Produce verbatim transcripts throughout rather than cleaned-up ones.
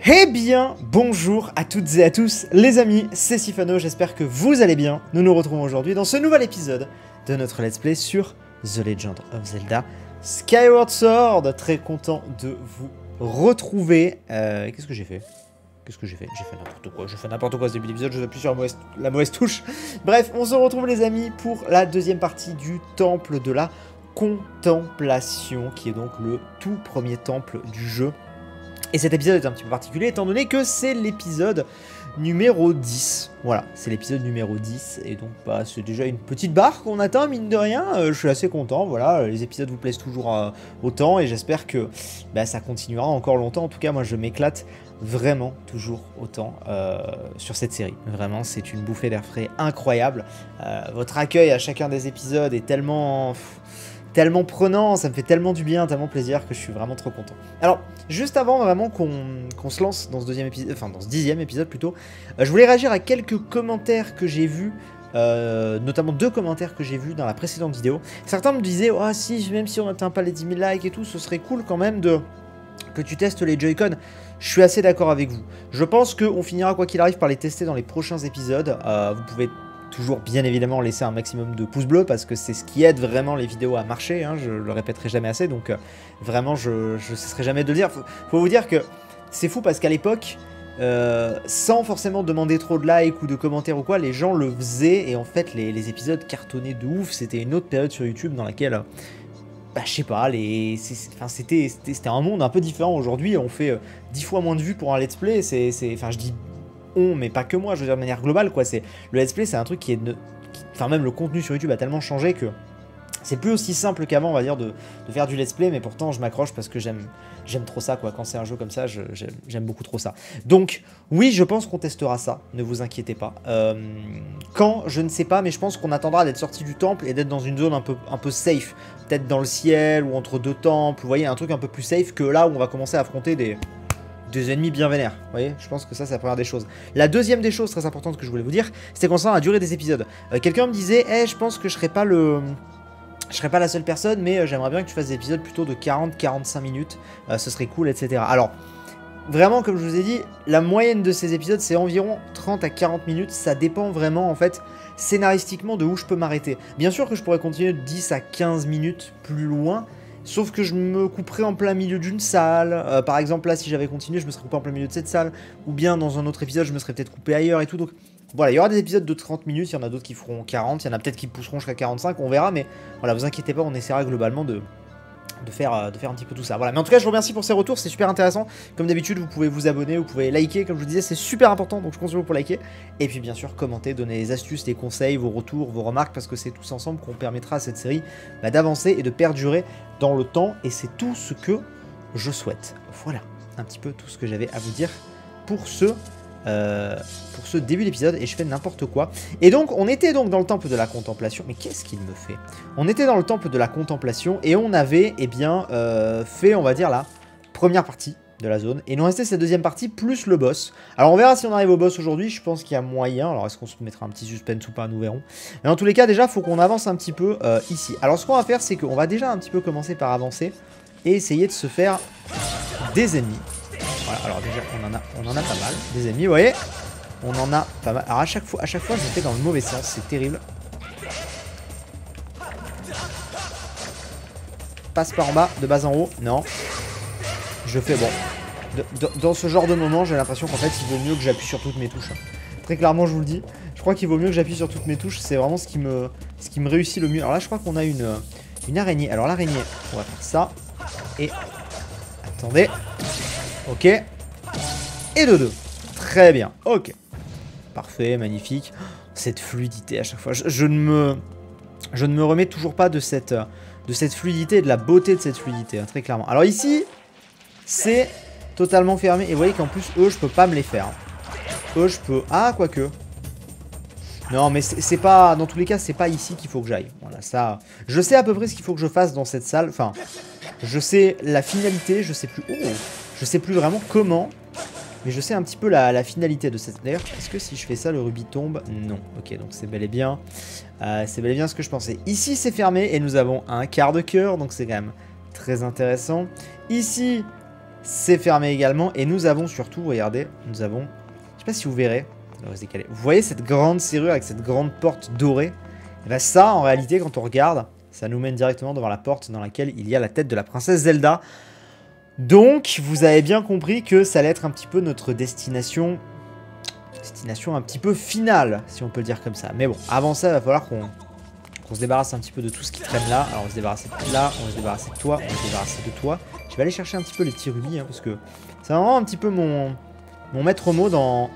Eh bien, bonjour à toutes et à tous, les amis, c'est Sifano, j'espère que vous allez bien. Nous nous retrouvons aujourd'hui dans ce nouvel épisode de notre let's play sur The Legend of Zelda Skyward Sword. Très content de vous retrouver. Euh, Qu'est-ce que j'ai fait Qu'est-ce que j'ai fait J'ai fait n'importe quoi, j'ai fait n'importe quoi ce début d'épisode, je appuie sur la mauvaise, la mauvaise touche. Bref, on se retrouve les amis pour la deuxième partie du Temple de la Contemplation, qui est donc le tout premier temple du jeu. Et cet épisode est un petit peu particulier étant donné que c'est l'épisode numéro dix. Voilà, c'est l'épisode numéro dix. Et donc bah, c'est déjà une petite barre qu'on atteint, mine de rien. Euh, je suis assez content, voilà, les épisodes vous plaisent toujours euh, autant. Et j'espère que bah, ça continuera encore longtemps. En tout cas, moi je m'éclate vraiment toujours autant euh, sur cette série. Vraiment, c'est une bouffée d'air frais incroyable. Euh, votre accueil à chacun des épisodes est tellement... Pff, tellement prenant, ça me fait tellement du bien, tellement plaisir que je suis vraiment trop content. Alors, juste avant vraiment qu'on qu'on se lance dans ce deuxième épisode, enfin dans ce dixième épisode plutôt, euh, je voulais réagir à quelques commentaires que j'ai vus, euh, notamment deux commentaires que j'ai vus dans la précédente vidéo. Certains me disaient, oh si, même si on n'atteint pas les dix mille likes et tout, ce serait cool quand même de que tu testes les Joy-Con. Je suis assez d'accord avec vous. Je pense qu'on finira quoi qu'il arrive par les tester dans les prochains épisodes. Euh, vous pouvez toujours bien évidemment laisser un maximum de pouces bleus parce que c'est ce qui aide vraiment les vidéos à marcher, hein, je le répéterai jamais assez, donc euh, vraiment je ne cesserai jamais de le dire. Faut, faut vous dire que c'est fou parce qu'à l'époque, euh, sans forcément demander trop de likes ou de commentaires ou quoi, les gens le faisaient et en fait les, les épisodes cartonnaient de ouf. C'était une autre période sur YouTube dans laquelle, bah, je sais pas, les, c'était un monde un peu différent. Aujourd'hui on fait euh, dix fois moins de vues pour un let's play, c'est, enfin je dis on, mais pas que moi, je veux dire de manière globale, quoi. C'est le let's play, c'est un truc qui est, de, qui, enfin même le contenu sur YouTube a tellement changé que c'est plus aussi simple qu'avant, on va dire, de, de faire du let's play, mais pourtant je m'accroche parce que j'aime, j'aime trop ça, quoi. Quand c'est un jeu comme ça, j'aime beaucoup trop ça. Donc oui, je pense qu'on testera ça, ne vous inquiétez pas. Euh, quand, je ne sais pas, mais je pense qu'on attendra d'être sorti du temple et d'être dans une zone un peu, un peu safe, peut-être dans le ciel ou entre deux temples. Vous voyez, un truc un peu plus safe que là où on va commencer à affronter des des ennemis bien vénères, vous voyez, je pense que ça c'est la première des choses. La deuxième des choses très importantes que je voulais vous dire, c'était concernant la durée des épisodes. Euh, Quelqu'un me disait, hey, je pense que je serais pas le... Je serais pas la seule personne, mais euh, j'aimerais bien que tu fasses des épisodes plutôt de quarante à quarante-cinq minutes, euh, ce serait cool, et cetera. Alors, vraiment, comme je vous ai dit, la moyenne de ces épisodes, c'est environ trente à quarante minutes, ça dépend vraiment, en fait, scénaristiquement de où je peux m'arrêter. Bien sûr que je pourrais continuer de dix à quinze minutes plus loin, sauf que je me couperais en plein milieu d'une salle. Euh, par exemple, là, si j'avais continué, je me serais coupé en plein milieu de cette salle. Ou bien, dans un autre épisode, je me serais peut-être coupé ailleurs et tout. Donc, voilà, il y aura des épisodes de trente minutes. Il y en a d'autres qui feront quarante. Il y en a peut-être qui pousseront jusqu'à quarante-cinq. On verra. Mais voilà, vous inquiétez pas, on essaiera globalement de, de, faire, de faire un petit peu tout ça. Voilà. Mais en tout cas, je vous remercie pour ces retours. C'est super intéressant. Comme d'habitude, vous pouvez vous abonner, vous pouvez liker. Comme je vous disais, c'est super important. Donc, je compte sur vous pour liker. Et puis, bien sûr, commenter, donner les astuces, les conseils, vos retours, vos remarques. Parce que c'est tous ensemble qu'on permettra à cette série bah, d'avancer et de perdurer dans le temps, et c'est tout ce que je souhaite. Voilà, un petit peu tout ce que j'avais à vous dire pour ce, euh, pour ce début d'épisode, et je fais n'importe quoi. Et donc, on était donc dans le temple de la contemplation, mais qu'est-ce qu'il me fait? On était dans le temple de la contemplation, et on avait, eh bien, euh, fait, on va dire, la première partie de la zone, et il nous restait cette deuxième partie, plus le boss. Alors on verra si on arrive au boss aujourd'hui, je pense qu'il y a moyen, alors est-ce qu'on se mettra un petit suspense ou pas, nous verrons. Mais dans tous les cas, déjà, il faut qu'on avance un petit peu euh, ici. Alors ce qu'on va faire, c'est qu'on va déjà un petit peu commencer par avancer, et essayer de se faire des ennemis. Voilà, alors déjà, on en a, on en a pas mal, des ennemis, vous voyez. On en a pas mal, alors à chaque fois, à chaque fois, je fais dans le mauvais sens, c'est terrible. Passe par en bas, de bas en haut, non. Je fais bon. De, de, dans ce genre de moment, j'ai l'impression qu'en fait, il vaut mieux que j'appuie sur toutes mes touches. Très clairement, je vous le dis. Je crois qu'il vaut mieux que j'appuie sur toutes mes touches. C'est vraiment ce qui, me, ce qui me réussit le mieux. Alors là, je crois qu'on a une, une araignée. Alors l'araignée, on va faire ça. Et... Attendez. Ok. Et de deux. Très bien. Ok. Parfait, magnifique. Cette fluidité à chaque fois. Je, je, ne, me, je ne me remets toujours pas de cette, de cette fluidité et de la beauté de cette fluidité. Hein, très clairement. Alors ici... C'est totalement fermé. Et vous voyez qu'en plus, eux, je peux pas me les faire. Eux, je peux... Ah, quoique. Non, mais c'est pas... Dans tous les cas, c'est pas ici qu'il faut que j'aille. Voilà, ça... Je sais à peu près ce qu'il faut que je fasse dans cette salle. Enfin, je sais la finalité. Je sais plus... Oh, je sais plus vraiment comment. Mais je sais un petit peu la, la finalité de cette... D'ailleurs, est-ce que si je fais ça, le rubis tombe? Non. Ok, donc c'est bel et bien... Euh, c'est bel et bien ce que je pensais. Ici, c'est fermé. Et nous avons un quart de cœur. Donc c'est quand même très intéressant. Ici... c'est fermé également. Et nous avons surtout, regardez, nous avons, je sais pas si vous verrez, on va se décaler. Vous voyez cette grande serrure avec cette grande porte dorée? Et bien ça, en réalité, quand on regarde, ça nous mène directement devant la porte dans laquelle il y a la tête de la princesse Zelda. Donc, vous avez bien compris que ça allait être un petit peu notre destination, destination un petit peu finale, si on peut le dire comme ça. Mais bon, avant ça, il va falloir qu'on qu'on se débarrasse un petit peu de tout ce qui traîne là. Alors, on va se débarrasser de là, on va se débarrasser de toi, on va se débarrasser de toi. Je vais aller chercher un petit peu les petits rubis, hein, parce que c'est vraiment un petit peu mon, mon maître mot dans...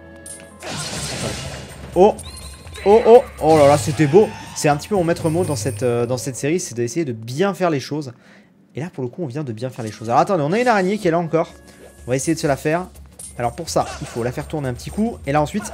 Oh Oh oh oh là là, c'était beau. C'est un petit peu mon maître mot dans cette, euh, dans cette série, c'est d'essayer de bien faire les choses. Et là, pour le coup, on vient de bien faire les choses. Alors attendez, on a une araignée qui est là encore. On va essayer de se la faire. Alors pour ça, il faut la faire tourner un petit coup. Et là ensuite...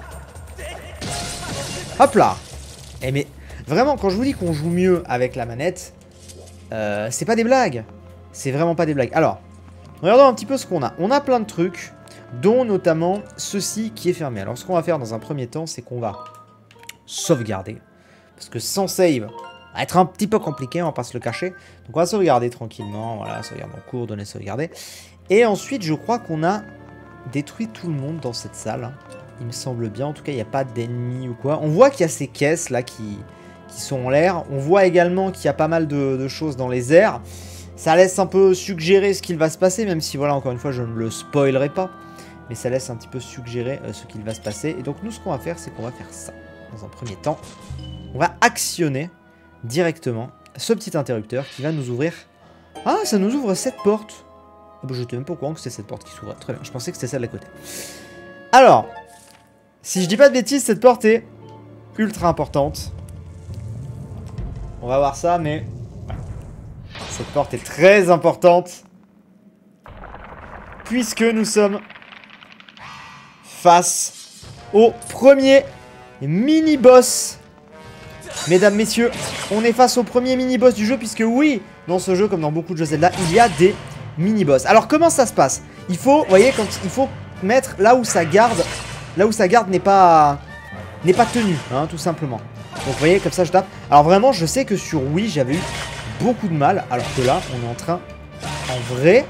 Hop là. Eh mais, vraiment, quand je vous dis qu'on joue mieux avec la manette, euh, c'est pas des blagues. C'est vraiment pas des blagues. Alors, regardons un petit peu ce qu'on a. On a plein de trucs, dont notamment ceci qui est fermé. Alors ce qu'on va faire dans un premier temps, c'est qu'on va sauvegarder. Parce que sans save, ça va être un petit peu compliqué, on va pas se le cacher. Donc on va sauvegarder tranquillement, voilà, sauvegarde en cours, donner sauvegarder. Et ensuite, je crois qu'on a détruit tout le monde dans cette salle. Il me semble bien, en tout cas, il n'y a pas d'ennemis ou quoi. On voit qu'il y a ces caisses là qui, qui sont en l'air. On voit également qu'il y a pas mal de, de choses dans les airs. Ça laisse un peu suggérer ce qu'il va se passer, même si, voilà, encore une fois, je ne le spoilerai pas. Mais ça laisse un petit peu suggérer euh, ce qu'il va se passer. Et donc, nous, ce qu'on va faire, c'est qu'on va faire ça. Dans un premier temps, on va actionner directement ce petit interrupteur qui va nous ouvrir... Ah, ça nous ouvre cette porte. Oh, bah, je n'étais même pas au courant que c'était cette porte qui s'ouvre. Très bien, je pensais que c'était celle de la côté. Alors, si je dis pas de bêtises, cette porte est ultra importante. On va voir ça, mais... Cette porte est très importante. Puisque nous sommes face au premier mini-boss. Mesdames, messieurs, on est face au premier mini-boss du jeu, puisque oui, dans ce jeu, comme dans beaucoup de jeux Zelda, il y a des mini-boss. Alors, comment ça se passe? Il faut, vous voyez, quand il faut mettre là où sa garde, là où sa garde n'est pas, n'est pas tenue, hein, tout simplement. Donc, vous voyez, comme ça, je tape. Alors, vraiment, je sais que sur Wii, j'avais eu beaucoup de mal, alors que là, on est en train, en vrai,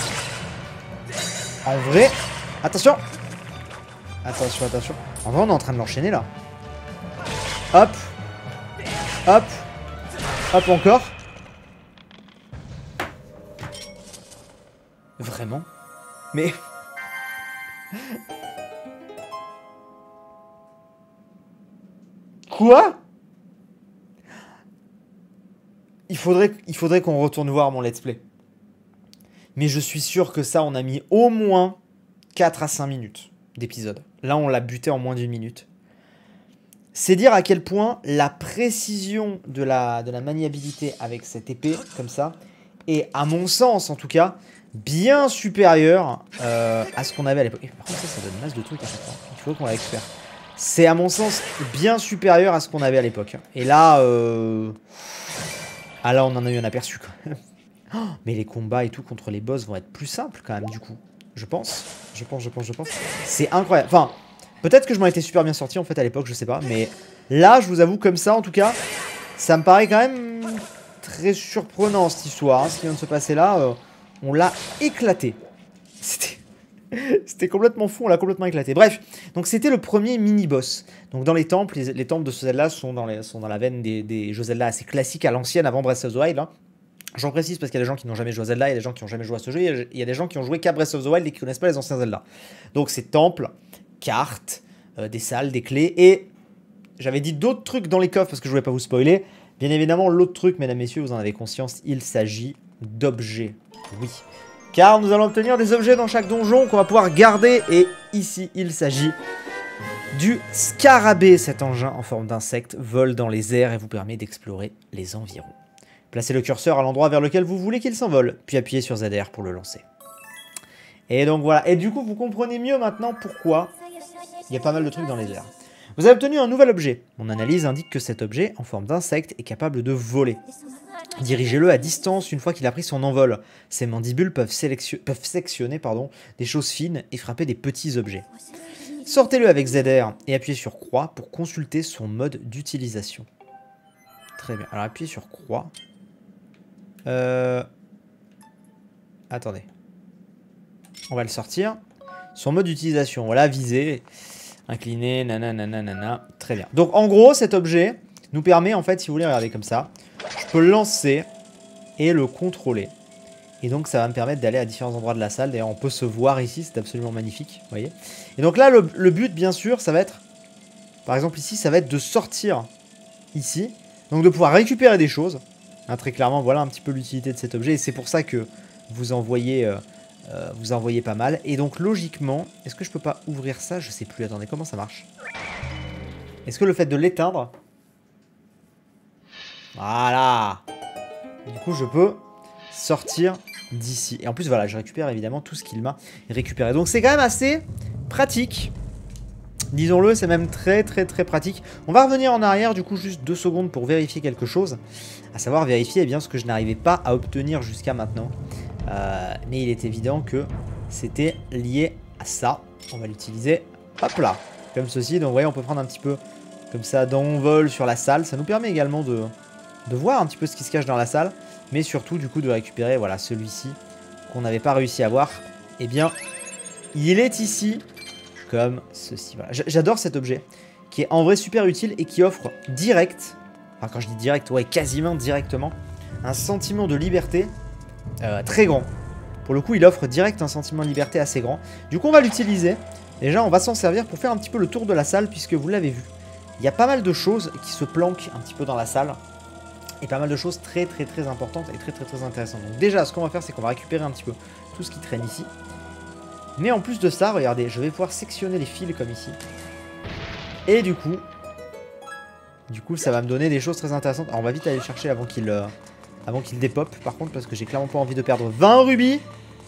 en vrai, attention, attention, attention. En vrai, on est en train de l'enchaîner, là. Hop. Hop. Hop encore. Vraiment? Mais... Quoi? Il faudrait, il faudrait qu'on retourne voir mon let's play. Mais je suis sûr que ça, on a mis au moins quatre à cinq minutes d'épisode. Là, on l'a buté en moins d'une minute. C'est dire à quel point la précision de la, de la maniabilité avec cette épée, comme ça, est, à mon sens en tout cas, bien supérieure euh, à ce qu'on avait à l'époque. Par contre, ça, ça donne masse de trucs à chaque fois. Il faut qu'on la récupère. C'est, à mon sens, bien supérieur à ce qu'on avait à l'époque. Et là, euh... ah là, on en a eu un aperçu, quand même. Oh, mais les combats et tout contre les boss vont être plus simples, quand même, du coup. Je pense. Je pense, je pense, je pense. C'est incroyable. Enfin... Peut-être que je m'en étais super bien sorti en fait à l'époque, je sais pas. Mais là, je vous avoue, comme ça en tout cas, ça me paraît quand même très surprenant cette histoire. Hein, ce qui vient de se passer là, euh, on l'a éclaté. C'était... C'était complètement fou, on l'a complètement éclaté. Bref, donc c'était le premier mini-boss. Donc dans les temples, les, les temples de ce Zelda sont dans, les, sont dans la veine des, des jeux Zelda assez classiques à l'ancienne, avant Breath of the Wild. Hein. J'en précise parce qu'il y a des gens qui n'ont jamais joué à Zelda, il y a des gens qui n'ont jamais joué à ce jeu, il y a des gens qui ont joué qu'à Breath of the Wild et qui ne connaissent pas les anciens Zelda. Donc ces temples... cartes, euh, des salles, des clés, et j'avais dit d'autres trucs dans les coffres parce que je voulais pas vous spoiler. Bien évidemment, l'autre truc, mesdames, messieurs, vous en avez conscience, il s'agit d'objets. Oui. Car nous allons obtenir des objets dans chaque donjon qu'on va pouvoir garder, et ici, il s'agit du scarabée. Cet engin en forme d'insecte vole dans les airs et vous permet d'explorer les environs. Placez le curseur à l'endroit vers lequel vous voulez qu'il s'envole, puis appuyez sur Z R pour le lancer. Et donc voilà, et du coup vous comprenez mieux maintenant pourquoi il y a pas mal de trucs dans les airs. Vous avez obtenu un nouvel objet. Mon analyse indique que cet objet, en forme d'insecte, est capable de voler. Dirigez-le à distance une fois qu'il a pris son envol. Ses mandibules peuvent, peuvent sectionner pardon, des choses fines et frapper des petits objets. Sortez-le avec Z R et appuyez sur croix pour consulter son mode d'utilisation. Très bien, alors appuyez sur croix. Euh... Attendez. On va le sortir. Sur mode d'utilisation, voilà, viser, incliner, nanana, nanana. Très bien. Donc en gros, cet objet nous permet, en fait, si vous voulez, regarder comme ça, je peux le lancer et le contrôler. Et donc ça va me permettre d'aller à différents endroits de la salle. D'ailleurs, on peut se voir ici, c'est absolument magnifique, vous voyez. Et donc là, le, le but, bien sûr, ça va être, par exemple ici, ça va être de sortir ici. Donc de pouvoir récupérer des choses. Hein, très clairement, voilà un petit peu l'utilité de cet objet. Et c'est pour ça que vous en voyez, euh, euh, vous en voyez pas mal. Et donc logiquement, est-ce que je peux pas ouvrir ça? Je sais plus, attendez, comment ça marche? Est-ce que le fait de l'éteindre... Voilà. Et du coup, je peux sortir d'ici. Et en plus, voilà, je récupère évidemment tout ce qu'il m'a récupéré. Donc c'est quand même assez pratique. Disons-le, c'est même très très très pratique. On va revenir en arrière du coup juste deux secondes pour vérifier quelque chose. À savoir vérifier eh bien, ce que je n'arrivais pas à obtenir jusqu'à maintenant. Euh, mais il est évident que c'était lié à ça. On va l'utiliser, hop là, comme ceci. Donc vous voyez, on peut prendre un petit peu comme ça d'envol sur la salle. Ça nous permet également de, de voir un petit peu ce qui se cache dans la salle. Mais surtout du coup de récupérer voilà, celui-ci qu'on n'avait pas réussi à voir. Eh bien, il est ici. Comme ceci, voilà. J'adore cet objet, qui est en vrai super utile et qui offre direct, enfin quand je dis direct, ouais quasiment directement, un sentiment de liberté euh, très grand. Pour le coup, il offre direct un sentiment de liberté assez grand. Du coup, on va l'utiliser. Déjà, on va s'en servir pour faire un petit peu le tour de la salle, puisque vous l'avez vu, il y a pas mal de choses qui se planquent un petit peu dans la salle, et pas mal de choses très très très importantes et très très très intéressantes. Donc déjà, ce qu'on va faire, c'est qu'on va récupérer un petit peu tout ce qui traîne ici. Mais en plus de ça, regardez, je vais pouvoir sectionner les fils comme ici. Et du coup, du coup, ça va me donner des choses très intéressantes. Alors, on va vite aller le chercher avant qu'il euh, avant qu'il dépop, par contre, parce que j'ai clairement pas envie de perdre vingt rubis.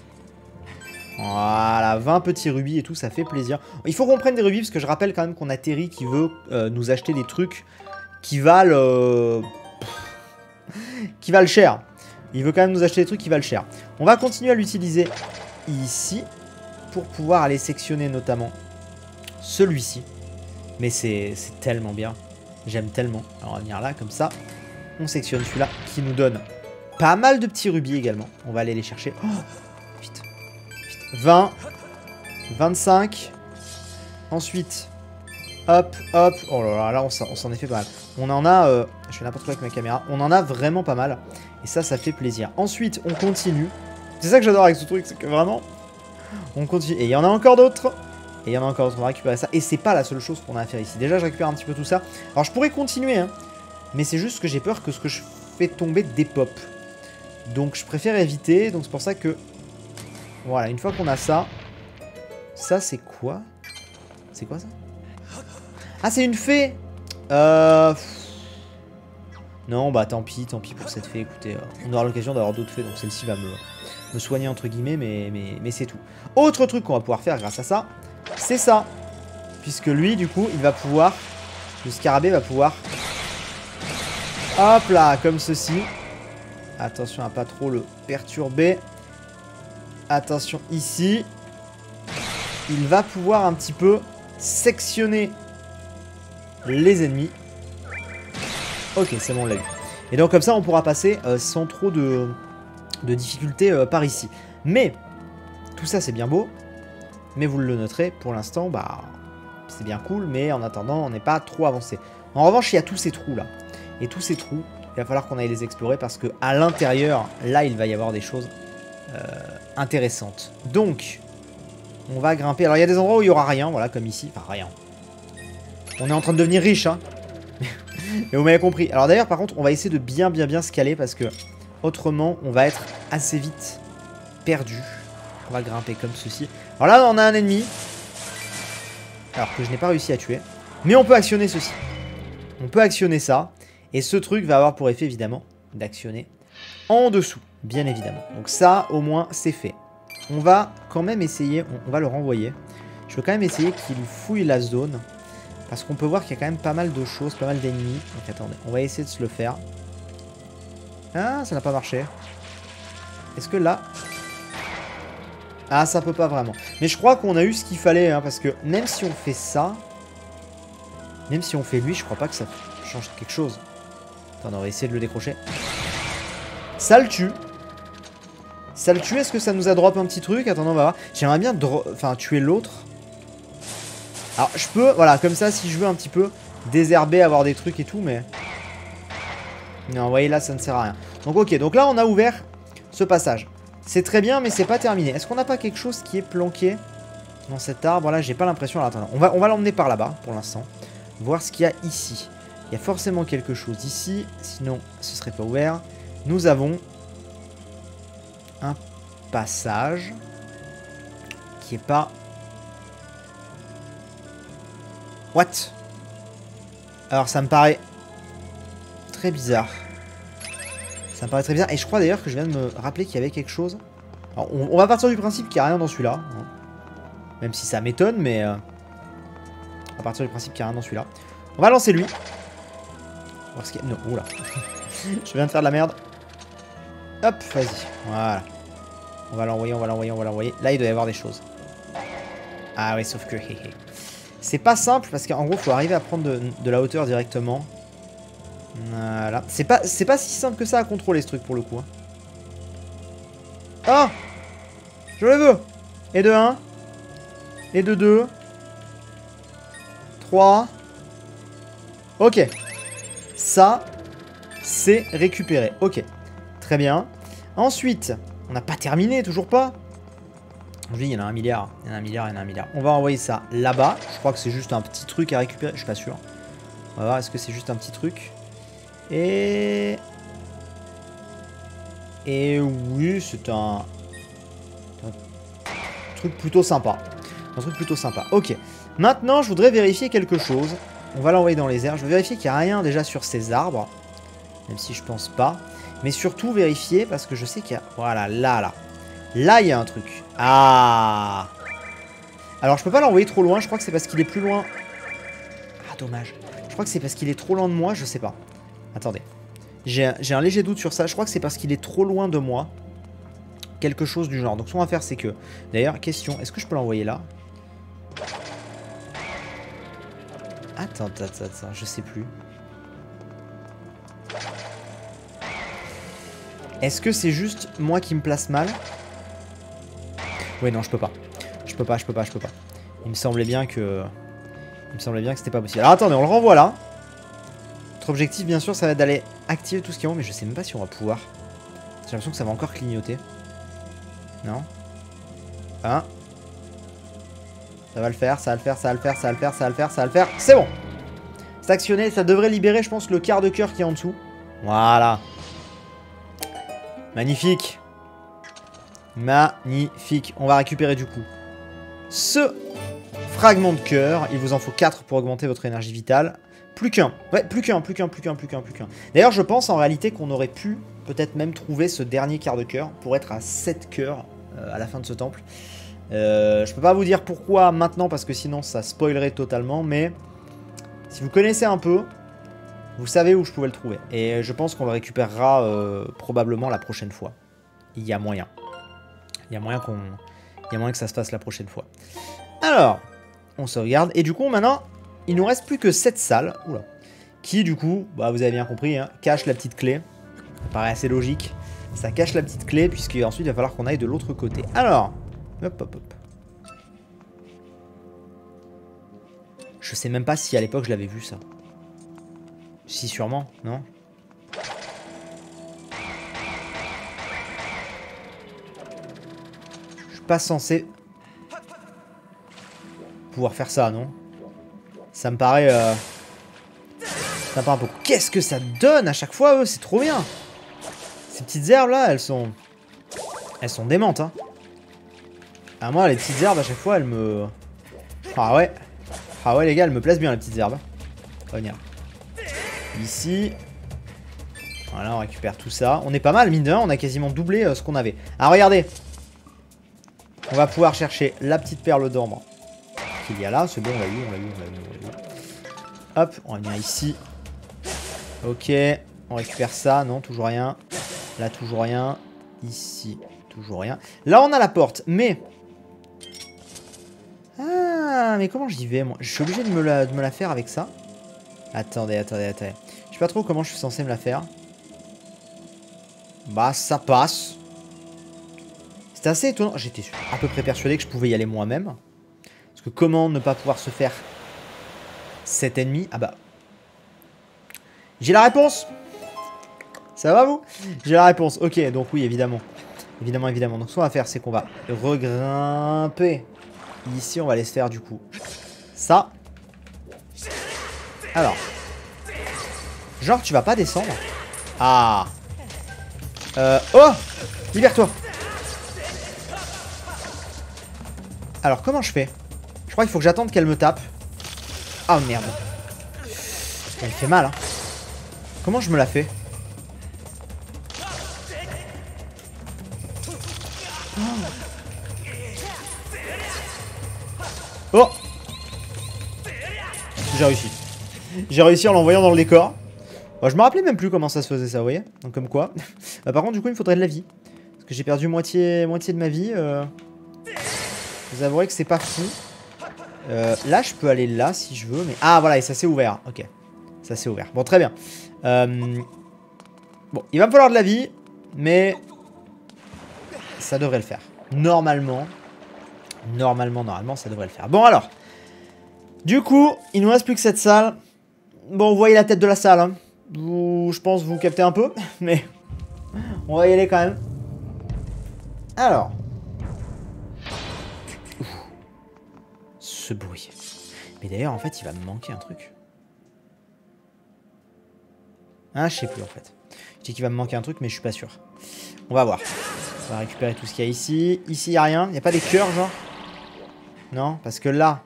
Voilà, vingt petits rubis et tout, ça fait plaisir. Il faut qu'on prenne des rubis, parce que je rappelle quand même qu'on a Terry qui veut euh, nous acheter des trucs qui valent... Euh, qui valent cher. Il veut quand même nous acheter des trucs qui valent cher. On va continuer à l'utiliser ici, pour pouvoir aller sectionner notamment celui-ci. Mais c'est tellement bien. J'aime tellement. Alors on va venir là, comme ça. On sectionne celui-là, qui nous donne pas mal de petits rubis également. On va aller les chercher. Oh, vite, vite. vingt. vingt-cinq. Ensuite, hop, hop. Oh là là, là on s'en est fait pas mal. On en a... Euh, je fais n'importe quoi avec ma caméra. On en a vraiment pas mal. Et ça, ça fait plaisir. Ensuite, on continue. C'est ça que j'adore avec ce truc, c'est que vraiment... On continue. Et il y en a encore d'autres. Et il y en a encore d'autres. On va récupérer ça. Et c'est pas la seule chose qu'on a à faire ici. Déjà, je récupère un petit peu tout ça. Alors, je pourrais continuer. Hein, mais c'est juste que j'ai peur que ce que je fais tomber dépop. Donc, je préfère éviter. Donc, c'est pour ça que... Voilà, une fois qu'on a ça... Ça, c'est quoi? C'est quoi, ça? Ah, c'est une fée. Euh... Non, bah, tant pis. Tant pis pour cette fée. Écoutez, euh, on aura l'occasion d'avoir d'autres fées. Donc, celle-ci va me... me soigner entre guillemets, mais, mais, mais c'est tout. Autre truc qu'on va pouvoir faire grâce à ça, c'est ça. Puisque lui, du coup, il va pouvoir, le scarabée va pouvoir, hop là, comme ceci. Attention à pas trop le perturber. Attention ici. Il va pouvoir un petit peu sectionner les ennemis. Ok, c'est bon, on l'a eu. Et donc comme ça, on pourra passer euh, sans trop de... de difficultés euh, par ici. Mais, tout ça c'est bien beau, mais vous le noterez, pour l'instant, bah, c'est bien cool, mais en attendant, on n'est pas trop avancé. En revanche, il y a tous ces trous là. Et tous ces trous, il va falloir qu'on aille les explorer parce que à l'intérieur, là, il va y avoir des choses euh, intéressantes. Donc, on va grimper. Alors, il y a des endroits où il n'y aura rien, voilà, comme ici. Enfin, rien. On est en train de devenir riche, hein. Mais vous m'avez compris. Alors d'ailleurs, par contre, on va essayer de bien, bien, bien se caler parce que autrement, on va être assez vite perdu. On va grimper comme ceci. Alors là, on a un ennemi. Alors que je n'ai pas réussi à tuer. Mais on peut actionner ceci. On peut actionner ça. Et ce truc va avoir pour effet, évidemment, d'actionner en dessous. Bien évidemment. Donc ça, au moins, c'est fait. On va quand même essayer... On, on va le renvoyer. Je veux quand même essayer qu'il fouille la zone. Parce qu'on peut voir qu'il y a quand même pas mal de choses, pas mal d'ennemis. Donc attendez, on va essayer de se le faire. Ah, ça n'a pas marché. Est-ce que là... Ah, ça peut pas vraiment. Mais je crois qu'on a eu ce qu'il fallait, hein, parce que même si on fait ça... Même si on fait lui, je crois pas que ça change quelque chose. Attends, on va essayer de le décrocher. Ça le tue. Ça Ça le tue, est-ce que ça nous a drop un petit truc? Attends, on va voir. J'aimerais bien enfin, tuer l'autre. Alors, je peux, voilà, comme ça, si je veux un petit peu désherber, avoir des trucs et tout, mais... Non, vous voyez, là, ça ne sert à rien. Donc, ok, donc là, on a ouvert ce passage. C'est très bien, mais c'est pas terminé. Est-ce qu'on n'a pas quelque chose qui est planqué dans cet arbre? Là, j'ai pas l'impression. Alors, attends, on va, on va l'emmener par là-bas, pour l'instant. Voir ce qu'il y a ici. Il y a forcément quelque chose ici. Sinon, ce serait pas ouvert. Nous avons un passage qui est pas... What? Alors, ça me paraît très bizarre. Ça me paraît très bizarre. Et je crois d'ailleurs que je viens de me rappeler qu'il y avait quelque chose. Alors, on, on va partir du principe qu'il n'y a rien dans celui-là. Hein. Même si ça m'étonne, mais... Euh, on va partir du principe qu'il n'y a rien dans celui-là. On va lancer lui. Voir ce qu'il y a... Non, oula. Je viens de faire de la merde. Hop, vas-y. Voilà. On va l'envoyer, on va l'envoyer, on va l'envoyer. Là, il doit y avoir des choses. Ah oui, sauf que... C'est pas simple, parce qu'en gros, il faut arriver à prendre de, de la hauteur directement. Voilà. C'est pas, c'est pas si simple que ça à contrôler, ce truc, pour le coup. Hein. Ah! Je le veux! Et de un. Et de deux. trois. Ok. Ça, c'est récupéré. Ok. Très bien. Ensuite, on n'a pas terminé, toujours pas. Je dis, il y en a un milliard. Il y en a un milliard, il y en a un milliard. On va envoyer ça là-bas. Je crois que c'est juste un petit truc à récupérer. Je suis pas sûr. On va voir, est-ce que c'est juste un petit truc? Et... Et oui, c'est un... un truc plutôt sympa. Un truc plutôt sympa. Ok. Maintenant, je voudrais vérifier quelque chose. On va l'envoyer dans les airs. Je veux vérifier qu'il n'y a rien déjà sur ces arbres. Même si je pense pas. Mais surtout vérifier parce que je sais qu'il y a... Voilà, là, là. Là, il y a un truc. Ah! Alors, je peux pas l'envoyer trop loin. Je crois que c'est parce qu'il est plus loin. Ah, dommage. Je crois que c'est parce qu'il est trop loin de moi. Je sais pas. Attendez. J'ai un léger doute sur ça. Je crois que c'est parce qu'il est trop loin de moi. Quelque chose du genre. Donc, ce qu'on va faire, c'est que... D'ailleurs, question. Est-ce que je peux l'envoyer là? Attends, attends, attends. Je sais plus. Est-ce que c'est juste moi qui me place mal? Oui, non, je peux pas. Je peux pas, je peux pas, je peux pas. Il me semblait bien que... Il me semblait bien que c'était pas possible. Alors, attendez, on le renvoie là. Notre objectif, bien sûr, ça va être d'aller activer tout ce qui est en haut, mais je sais même pas si on va pouvoir. J'ai l'impression que ça va encore clignoter. Non? Hein? Ça va le faire, ça va le faire, ça va le faire, ça va le faire, ça va le faire, ça va le faire. C'est bon! C'est actionné, ça devrait libérer, je pense, le quart de cœur qui est en dessous. Voilà. Magnifique. Magnifique. On va récupérer du coup ce fragment de cœur. Il vous en faut quatre pour augmenter votre énergie vitale. Plus qu'un. Ouais, plus qu'un, plus qu'un, plus qu'un, plus qu'un, plus qu'un. D'ailleurs, je pense en réalité qu'on aurait pu peut-être même trouver ce dernier quart de cœur pour être à sept cœurs euh, à la fin de ce temple. Euh, je peux pas vous dire pourquoi maintenant parce que sinon ça spoilerait totalement, mais si vous connaissez un peu, vous savez où je pouvais le trouver. Et je pense qu'on le récupérera euh, probablement la prochaine fois. Il y a moyen. Il y a moyen qu'on... Il y a moyen que ça se fasse la prochaine fois. Alors, on se regarde. Et du coup, maintenant, il nous reste plus que sept salles. Oula. Qui, du coup, bah, vous avez bien compris, hein, cache la petite clé. Ça paraît assez logique. Ça cache la petite clé, puisqu'ensuite, il va falloir qu'on aille de l'autre côté. Alors, hop, hop, hop. Je sais même pas si à l'époque, je l'avais vu, ça. Si, sûrement, non? Je suis pas censé pouvoir faire ça, non? Ça me paraît... Euh... Ça me paraît un peu... Qu'est-ce que ça donne à chaque fois, eux? C'est trop bien. Ces petites herbes, là, elles sont... Elles sont démentes, hein. Ah, moi, les petites herbes, à chaque fois, elles me... Ah ouais. Ah ouais, les gars, elles me plaisent bien, les petites herbes. On va venir. Ici. Voilà, on récupère tout ça. On est pas mal, mine de rien, on a quasiment doublé euh, ce qu'on avait. Ah, regardez. On va pouvoir chercher la petite perle d'ambre qu'il y a là. C'est bon, on l'a eu, on l'a eu, on l'a eu, on l'a eu. Hop, on va venir ici. Ok, on récupère ça. Non, toujours rien. Là, toujours rien. Ici, toujours rien. Là, on a la porte, mais... Ah, mais comment j'y vais, moi? Je suis obligé de me, la, de me la faire avec ça. Attendez, attendez, attendez. Je sais pas trop comment je suis censé me la faire. Bah, ça passe. C'était assez étonnant. J'étais à peu près persuadé que je pouvais y aller moi-même. Parce que comment ne pas pouvoir se faire cet ennemi? Ah bah... J'ai la réponse. Ça va vous? J'ai la réponse. Ok, donc oui, évidemment. Évidemment, évidemment. Donc ce qu'on va faire, c'est qu'on va regrimper. Ici, on va laisser faire du coup ça. Alors. Genre, tu vas pas descendre? Ah. Euh... Oh! Libère-toi. Alors, comment je fais? Je crois qu'il faut que j'attende qu'elle me tape. Ah, merde. Elle fait mal, hein. Comment je me la fais? Oh! J'ai réussi. J'ai réussi en l'envoyant dans le décor. Bon, je me rappelais même plus comment ça se faisait ça, vous voyez? Donc comme quoi. Bah, par contre, du coup, il me faudrait de la vie. Parce que j'ai perdu moitié, moitié de ma vie. Euh... Vous avouerez que c'est pas fou. Euh, là, je peux aller là si je veux. Mais... Ah, voilà, et ça s'est ouvert. Ok. Ça s'est ouvert. Bon, très bien. Euh... Bon, il va me falloir de la vie. Mais... ça devrait le faire. Normalement. Normalement, normalement, ça devrait le faire. Bon, alors. Du coup, il nous reste plus que cette salle. Bon, vous voyez la tête de la salle. Hein. Vous, je pense, vous captez un peu. Mais on va y aller quand même. Alors. Ouf. Ce bruit. Mais d'ailleurs, en fait, il va me manquer un truc. Ah, je sais plus, en fait. Je dis qu'il va me manquer un truc, mais je suis pas sûr. On va voir. On va récupérer tout ce qu'il y a ici. Ici, il n'y a rien. Il n'y a pas des cœurs, genre? Non, parce que là...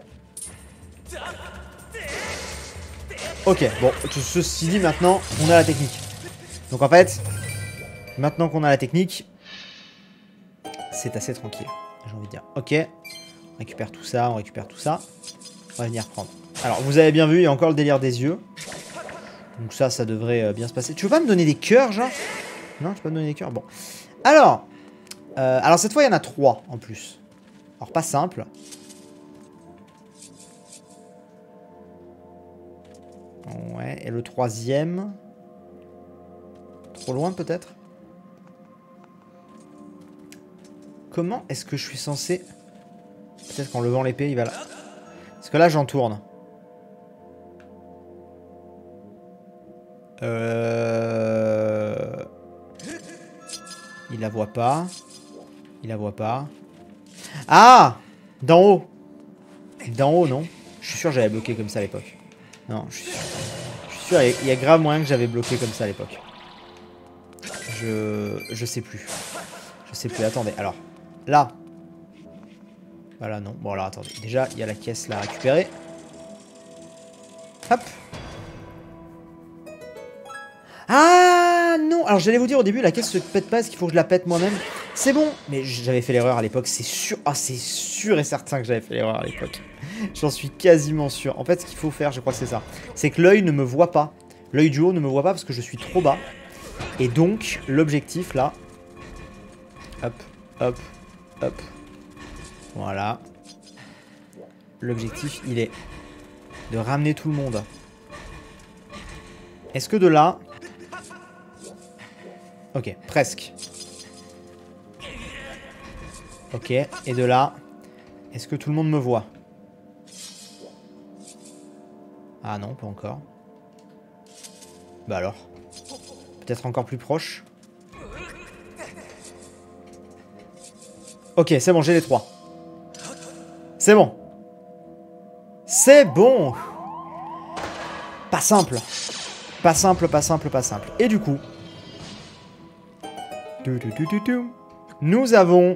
Ok, bon, ceci dit, maintenant, on a la technique. Donc en fait, maintenant qu'on a la technique, c'est assez tranquille, j'ai envie de dire. Ok, on récupère tout ça, on récupère tout ça. On va venir prendre. Alors, vous avez bien vu, il y a encore le délire des yeux. Donc ça, ça devrait bien se passer. Tu veux pas me donner des cœurs, genre? Non, tu peux pas me donner des cœurs? Bon. Alors, euh, alors cette fois, il y en a trois en plus. Alors, pas simple. Ouais, et le troisième... Trop loin, peut-être? Comment est-ce que je suis censé... Peut-être qu'en levant l'épée, il va là... Parce que là, j'en tourne. Euh... Il la voit pas. Il la voit pas. Ah! D'en haut. D'en haut, non? Je suis sûr que j'avais bloqué comme ça à l'époque. Non, je suis sûr. Je suis sûr, il y a grave moyen que j'avais bloqué comme ça à l'époque. Je... Je sais plus. Je sais plus. Attendez, alors. Là. Voilà, non. Bon, alors, attendez. Déjà, il y a la caisse là à récupérer. Hop. Ah non. Alors, j'allais vous dire au début, la caisse se pète pas. Est-ce qu'il faut que je la pète moi-même? C'est bon. Mais j'avais fait l'erreur à l'époque. C'est sûr. Ah, c'est sûr et certain que j'avais fait l'erreur à l'époque. J'en suis quasiment sûr. En fait, ce qu'il faut faire, je crois que c'est ça. C'est que l'œil ne me voit pas. L'œil du haut ne me voit pas parce que je suis trop bas. Et donc, l'objectif là... Hop, hop, hop. Voilà. L'objectif, il est de ramener tout le monde. Est-ce que de là... Ok, presque. Ok, et de là... Est-ce que tout le monde me voit? Ah non, pas encore. Bah alors. Peut-être encore plus proche. Ok, c'est bon, j'ai les trois. C'est bon. C'est bon. Pas simple. Pas simple, pas simple, pas simple. Et du coup... Nous avons...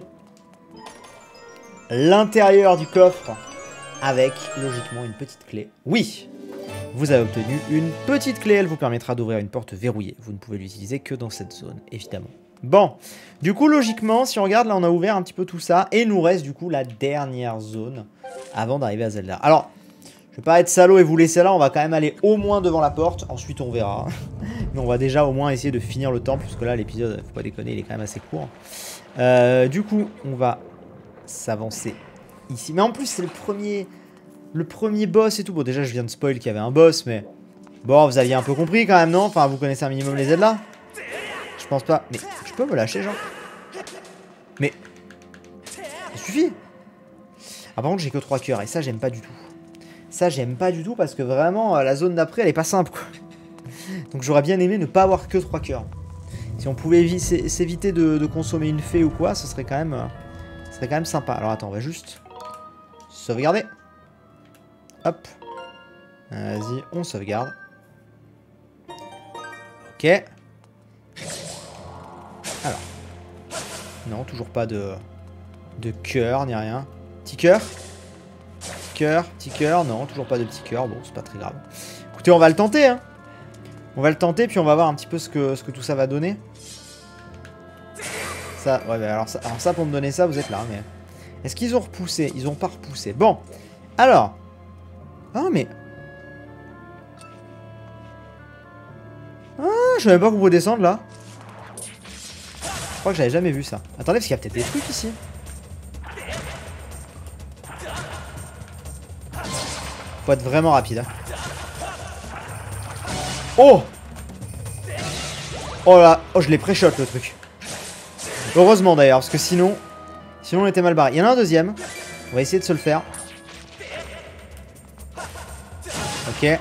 l'intérieur du coffre. Avec, logiquement, une petite clé. Oui. Vous avez obtenu une petite clé. Elle vous permettra d'ouvrir une porte verrouillée. Vous ne pouvez l'utiliser que dans cette zone, évidemment. Bon, du coup, logiquement, si on regarde, là, on a ouvert un petit peu tout ça. Et il nous reste, du coup, la dernière zone avant d'arriver à Zelda. Alors, je vais pas être salaud et vous laisser là. On va quand même aller au moins devant la porte. Ensuite, on verra. Mais on va déjà au moins essayer de finir le temple. Parce que là, l'épisode, faut pas déconner, il est quand même assez court. Euh, du coup, on va s'avancer ici. Mais en plus, c'est le premier... Le premier boss et tout. Bon, déjà, je viens de spoil qu'il y avait un boss, mais... Bon, vous aviez un peu compris quand même, non? Enfin, vous connaissez un minimum les Zelda? Je pense pas. Mais je peux me lâcher, genre? Mais Ça suffit. Ah par contre j'ai que trois cœurs et ça j'aime pas du tout. Ça j'aime pas du tout parce que vraiment la zone d'après elle est pas simple quoi. Donc j'aurais bien aimé ne pas avoir que trois cœurs. Si on pouvait s'éviter de, de consommer une fée ou quoi, ce serait quand même, euh, ce serait quand même sympa. Alors attends, on va juste sauvegarder. Hop. Vas-y, on sauvegarde. Ok. Alors. Non, toujours pas de, de cœur ni rien. Petit cœur. Petit cœur, petit cœur. Non, toujours pas de petit cœur. Bon, c'est pas très grave. Écoutez, on va le tenter, hein. On va le tenter, puis on va voir un petit peu ce que, ce que tout ça va donner. Ça, ouais, bah alors, ça, alors ça, pour me donner ça, vous êtes là, mais... Est-ce qu'ils ont repoussé? Ils ont pas repoussé. Bon, alors... Ah, mais... Ah, je savais pas qu'on pouvait descendre, là. Je crois que j'avais jamais vu ça. Attendez, parce qu'il y a peut-être des trucs, ici. Faut être vraiment rapide, hein. Oh! Oh là, oh je l'ai pré-shot le truc. Heureusement d'ailleurs, parce que sinon, sinon on était mal barré. Il y en a un deuxième. On va essayer de se le faire. Ok.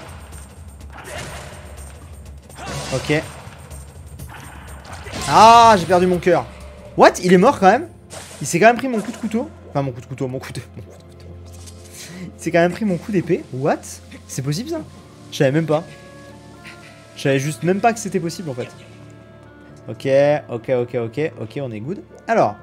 Ok. Ah, j'ai perdu mon cœur. What? Il est mort quand même? Il s'est quand même pris mon coup de couteau. Enfin mon coup de couteau, mon coup de... Mon coup de couteau. Il s'est quand même pris mon coup d'épée. What? C'est possible ça? Je savais même pas. Je savais juste même pas que c'était possible en fait. Ok, ok, ok, ok, ok, on est good. Alors.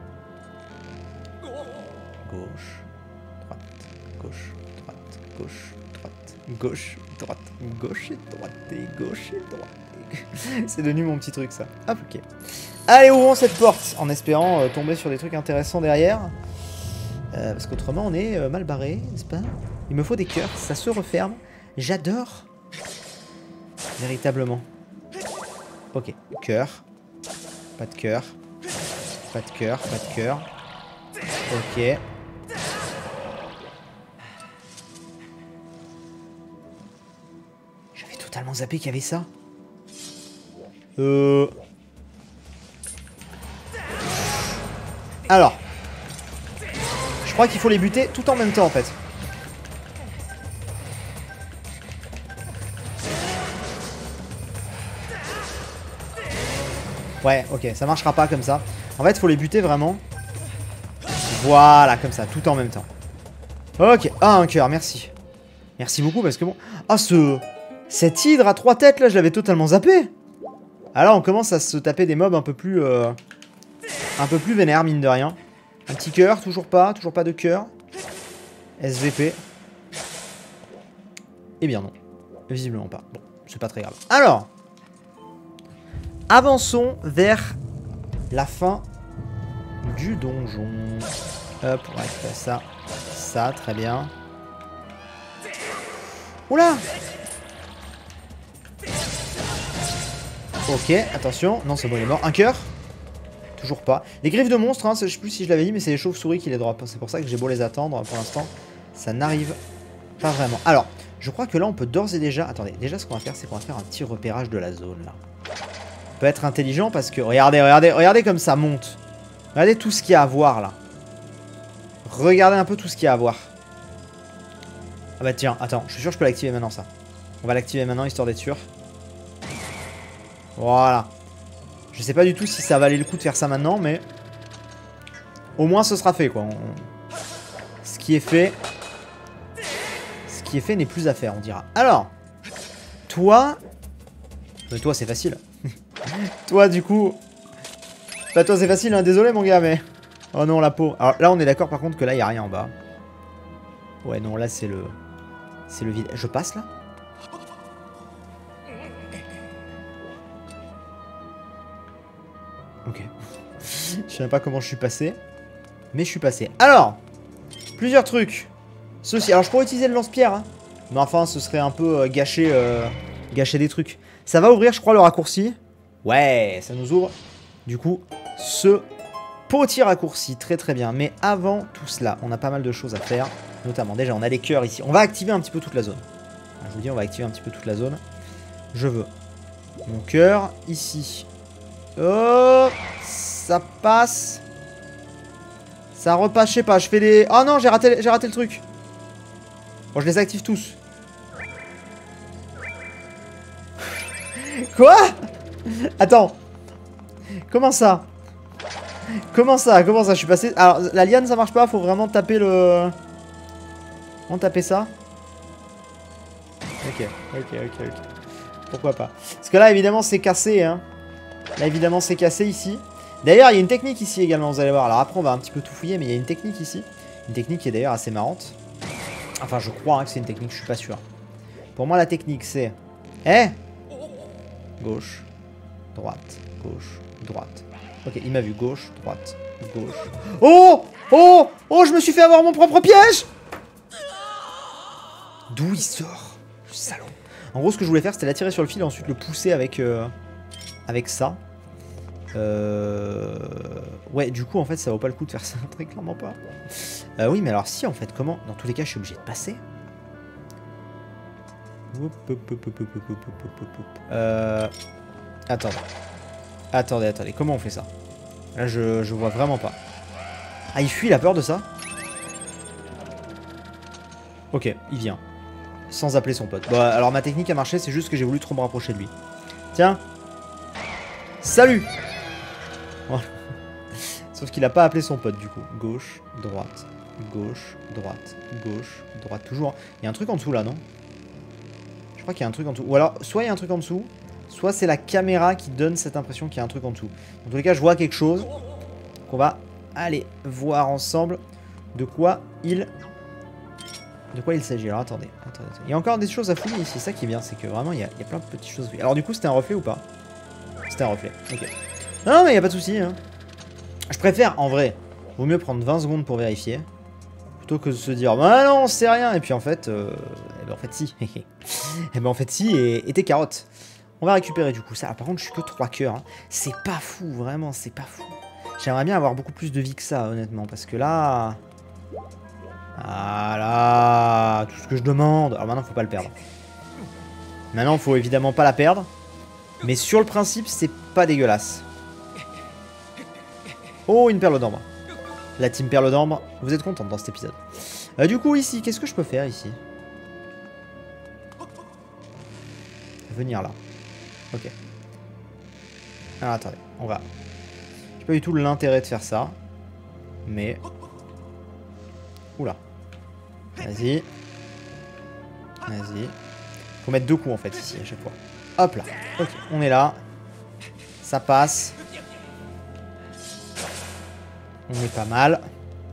Gauche, droite, gauche, droite, gauche, droite, gauche, droite, gauche et droite, et gauche et droite. C'est devenu mon petit truc ça. Hop, ok. Allez, ouvrons cette porte en espérant euh, tomber sur des trucs intéressants derrière. Euh, parce qu'autrement on est euh, mal barré, n'est-ce pas? Il me faut des cœurs, ça se referme. J'adore. Véritablement. Ok, cœur. Pas de cœur. Pas de cœur, pas de cœur. Ok. J'avais totalement zappé qu'il y avait ça. Euh... Alors. Je crois qu'il faut les buter tout en même temps en fait. Ouais, ok, ça marchera pas comme ça. En fait, il faut les buter vraiment. Voilà, comme ça, tout en même temps. Ok, ah, un cœur, merci. Merci beaucoup, parce que bon... Ah, ce... Cette hydre à trois têtes, là, je l'avais totalement zappé. Alors, on commence à se taper des mobs un peu plus... Euh... Un peu plus vénère, mine de rien. Un petit cœur, toujours pas, toujours pas de cœur. S V P. Eh bien non, visiblement pas. Bon, c'est pas très grave. Alors... Avançons vers la fin du donjon. Hop, on va faire ça. Ça, très bien. Oula! Ok, attention. Non, c'est bon, il est mort. Un cœur? Toujours pas. Les griffes de monstres, hein, je sais plus si je l'avais dit, mais c'est les chauves-souris qui les drop. C'est pour ça que j'ai beau les attendre. Pour l'instant, ça n'arrive pas vraiment. Alors, je crois que là, on peut d'ores et déjà... Attendez, déjà, ce qu'on va faire, c'est qu'on va faire un petit repérage de la zone, là. Peut être intelligent parce que regardez, regardez, regardez comme ça monte. Regardez tout ce qu'il y a à voir là. Regardez un peu tout ce qu'il y a à voir. Ah bah tiens, attends, je suis sûr que je peux l'activer maintenant ça. On va l'activer maintenant histoire d'être sûr. Voilà. Je sais pas du tout si ça valait le coup de faire ça maintenant, mais au moins ce sera fait quoi. On... Ce qui est fait, ce qui est fait n'est plus à faire, on dira. Alors, toi, mais toi c'est facile. Toi du coup, bah toi c'est facile hein, désolé mon gars mais... Oh non la peau. Alors là on est d'accord par contre que là il n'y a rien en bas. Ouais non là c'est le... C'est le vide. Je passe là? Ok. Je sais même pas comment je suis passé. Mais je suis passé. Alors, plusieurs trucs. Ceci. Alors je pourrais utiliser le lance-pierre hein. Mais enfin ce serait un peu euh, gâcher, euh, gâcher des trucs. Ça va ouvrir je crois le raccourci. Ouais, ça nous ouvre, du coup, ce petit raccourci. Très très bien. Mais avant tout cela, on a pas mal de choses à faire. Notamment, déjà, on a les cœurs ici. On va activer un petit peu toute la zone. Je vous dis, on va activer un petit peu toute la zone. Je veux mon cœur ici. Oh, ça passe. Ça repasse, je sais pas, je fais des... Oh non, j'ai raté, j'ai raté le truc. Bon, je les active tous. Quoi? Attends. Comment ça? Comment ça? Comment ça? Je suis passé... Alors, la liane, ça marche pas, faut vraiment taper le... On taper ça. Ok, ok, ok, ok. Pourquoi pas? Parce que là, évidemment, c'est cassé, hein. Là, évidemment, c'est cassé ici. D'ailleurs, il y a une technique ici également, vous allez voir. Alors après, on va un petit peu tout fouiller, mais il y a une technique ici. Une technique qui est d'ailleurs assez marrante. Enfin, je crois hein, que c'est une technique, je suis pas sûr. Pour moi, la technique, c'est... Eh gauche, droite, gauche, droite. Ok, il m'a vu. Gauche, droite, gauche. Oh Oh Oh, je me suis fait avoir mon propre piège. D'où il sort, le salaud. En gros, ce que je voulais faire, c'était l'attirer sur le fil et ensuite le pousser avec, euh, avec ça. Euh... Ouais, du coup, en fait, ça vaut pas le coup de faire ça. Très clairement pas. Euh, oui, mais alors si, en fait, comment... Dans tous les cas, je suis obligé de passer. Euh... Attends. Attendez, attendez. Comment on fait ça? Là, je, je vois vraiment pas. Ah, il fuit, il a peur de ça? Ok, il vient. Sans appeler son pote. Bon, alors ma technique a marché, c'est juste que j'ai voulu trop me rapprocher de lui. Tiens. Salut. Voilà. Sauf qu'il a pas appelé son pote, du coup. Gauche, droite, gauche, droite, gauche, droite. Toujours. Il y a un truc en dessous, là, non? Je crois qu'il y a un truc en dessous. Ou alors, soit il y a un truc en dessous, soit c'est la caméra qui donne cette impression qu'il y a un truc en dessous. Dans tous les cas, je vois quelque chose qu'on va aller voir ensemble de quoi il... De quoi il s'agit. Alors, attendez, attendez, attendez. Il y a encore des choses à fouiller ici. C'est ça qui est bien, c'est que vraiment, il y, a, il y a plein de petites choses. Alors, du coup, c'était un reflet ou pas? C'était un reflet. Ok. Non, non mais il n'y a pas de souci. Hein. Je préfère, en vrai, vaut mieux prendre vingt secondes pour vérifier. Plutôt que de se dire, bah non, c'est rien. Et puis, en fait, euh, eh ben, en fait, si. Et ben, en fait, si. Et, et tes carottes. On va récupérer, du coup, ça. Alors, par contre, je suis que trois cœurs. Hein. C'est pas fou, vraiment, c'est pas fou. J'aimerais bien avoir beaucoup plus de vie que ça, honnêtement. Parce que là... Voilà, tout ce que je demande. Alors maintenant, faut pas le perdre. Maintenant, faut évidemment pas la perdre. Mais sur le principe, c'est pas dégueulasse. Oh, une perle d'ambre. La team perle d'ambre, vous êtes contente dans cet épisode. Euh, du coup, ici, qu'est-ce que je peux faire ici? Venir là. Ok. Alors, attendez, on va... J'ai pas du tout l'intérêt de faire ça. Mais... Oula. Vas-y. Vas-y. Faut mettre deux coups en fait ici à chaque fois. Hop là. Ok, on est là. Ça passe. On est pas mal.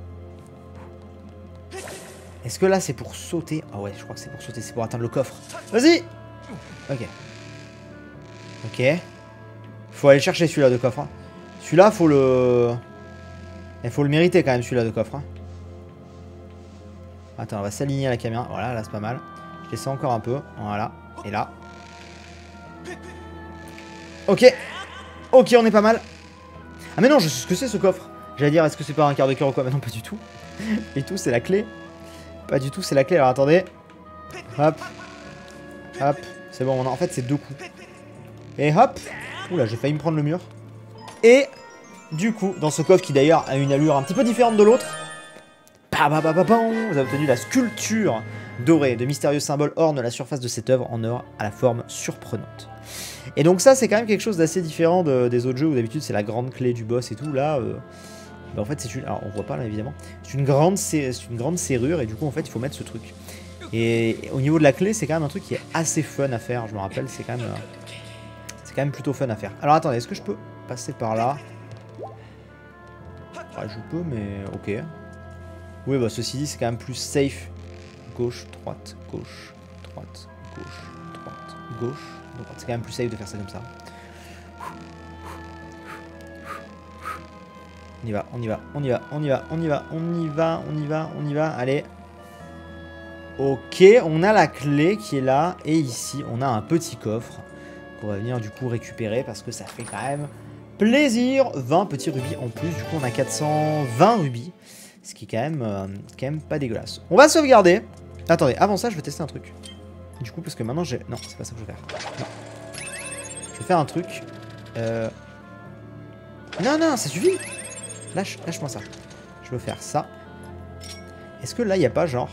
Est-ce que là c'est pour sauter? Ah ouais, je crois que c'est pour sauter, c'est pour atteindre le coffre. Vas-y. Ok. Ok. Faut aller chercher celui-là de coffre. Hein. Celui-là, faut le... Il faut le mériter quand même celui-là de coffre. Hein. Attends, on va s'aligner à la caméra. Voilà, là c'est pas mal. Je descends encore un peu. Voilà. Et là. Ok. Ok, on est pas mal. Ah mais non, je sais ce que c'est ce coffre. J'allais dire, est-ce que c'est pas un quart de cœur ou quoi? Mais non, pas du tout. Et tout, c'est la clé. Pas du tout, c'est la clé. Alors attendez. Hop. Hop. C'est bon, on a... en fait c'est deux coups. Et hop. Oula, j'ai failli me prendre le mur. Et du coup, dans ce coffre qui d'ailleurs a une allure un petit peu différente de l'autre. Vous avez obtenu la sculpture dorée. De mystérieux symboles ornent la surface de cette œuvre en or à la forme surprenante. Et donc ça, c'est quand même quelque chose d'assez différent de, des autres jeux où d'habitude c'est la grande clé du boss et tout. Là, euh, bah en fait, c'est une... Alors, on voit pas là, évidemment. C'est une, grande c'est une grande serrure et du coup, en fait, il faut mettre ce truc. Et, et au niveau de la clé, c'est quand même un truc qui est assez fun à faire. Je me rappelle, c'est quand même... Euh, c'est quand même plutôt fun à faire. Alors, attendez, est-ce que je peux passer par là? Ouais, je peux, mais ok. Oui, bah ceci dit, c'est quand même plus safe. Gauche, droite, gauche, droite, gauche, droite, gauche, droite. C'est quand même plus safe de faire ça comme ça. On y va, on y va, on y va, on y va, on y va, on y va, on y va, on y va. Allez. Ok, on a la clé qui est là. Et ici, on a un petit coffre qu'on va venir du coup récupérer parce que ça fait quand même plaisir. vingt petits rubis en plus. Du coup, on a quatre cent vingt rubis. Ce qui est quand même, euh, quand même pas dégueulasse. On va sauvegarder. Attendez, avant ça, je vais tester un truc. Du coup, parce que maintenant j'ai... Non, c'est pas ça que je vais faire. Non. Je vais faire un truc. Euh... Non, non, ça suffit. Lâche, lâche-moi ça. Je veux faire ça. Est-ce que là, il n'y a pas genre...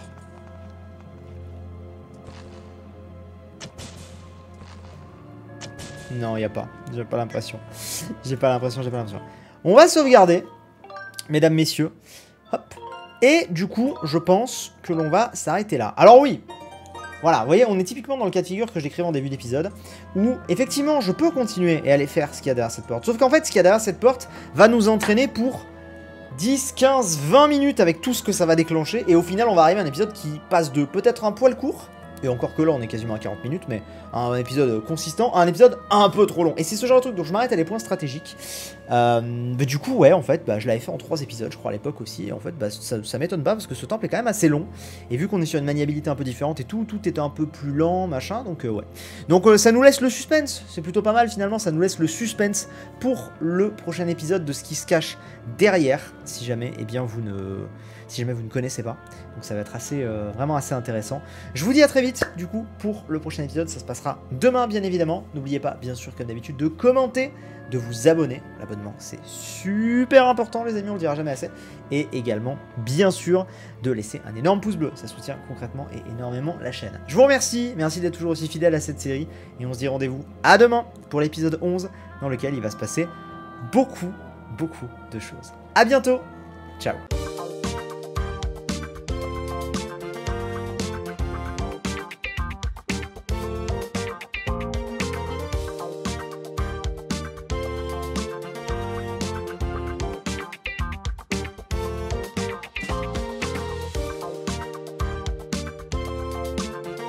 Non, il n'y a pas. J'ai pas l'impression. J'ai pas l'impression, j'ai pas l'impression. On va sauvegarder, mesdames, messieurs. Hop. Et du coup, je pense que l'on va s'arrêter là. Alors oui, voilà, vous voyez, on est typiquement dans le cas de figure que je décrivais en début d'épisode, où effectivement, je peux continuer et aller faire ce qu'il y a derrière cette porte. Sauf qu'en fait, ce qu'il y a derrière cette porte va nous entraîner pour dix, quinze, vingt minutes avec tout ce que ça va déclencher. Et au final, on va arriver à un épisode qui passe de peut-être un poil court, et encore que là, on est quasiment à quarante minutes, mais un épisode consistant, à un épisode un peu trop long. Et c'est ce genre de truc, donc je m'arrête à des points stratégiques. Euh, mais du coup, ouais, en fait, bah, je l'avais fait en trois épisodes, je crois, à l'époque aussi. Et en fait, bah, ça, ça m'étonne pas, parce que ce temple est quand même assez long. Et vu qu'on est sur une maniabilité un peu différente et tout, tout est un peu plus lent, machin, donc euh, ouais. Donc euh, ça nous laisse le suspense, c'est plutôt pas mal finalement, ça nous laisse le suspense pour le prochain épisode de ce qui se cache derrière, si jamais, eh bien, vous ne... si jamais vous ne connaissez pas. Donc ça va être assez, euh, vraiment assez intéressant. Je vous dis à très vite, du coup, pour le prochain épisode. Ça se passera demain, bien évidemment. N'oubliez pas, bien sûr, comme d'habitude, de commenter, de vous abonner. L'abonnement, c'est super important, les amis, on le dira jamais assez. Et également, bien sûr, de laisser un énorme pouce bleu. Ça soutient concrètement et énormément la chaîne. Je vous remercie. Merci d'être toujours aussi fidèle à cette série. Et on se dit rendez-vous à demain pour l'épisode onze, dans lequel il va se passer beaucoup, beaucoup de choses. À bientôt. Ciao.